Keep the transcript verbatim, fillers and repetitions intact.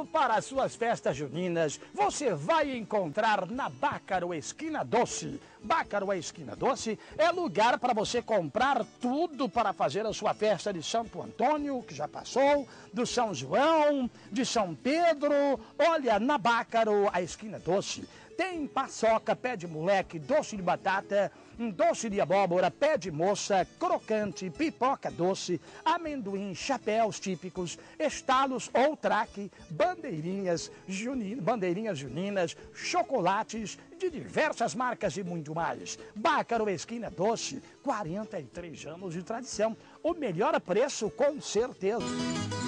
Tudo para as suas festas juninas você vai encontrar na Bácaro Esquina Doce. Bácaro Esquina Doce é lugar para você comprar tudo para fazer a sua festa de Santo Antônio, que já passou, do São João, de São Pedro. Olha, na Bácaro, a Esquina Doce, tem paçoca, pé de moleque, doce de batata, doce de abóbora, pé de moça, crocante, pipoca doce, amendoim, chapéus típicos, estalos ou traque, bandeirinhas, juni, bandeirinhas juninas, chocolates de diversas marcas e muito mais. Bácaro Esquina Doce, quarenta e três anos de tradição. O melhor preço, com certeza.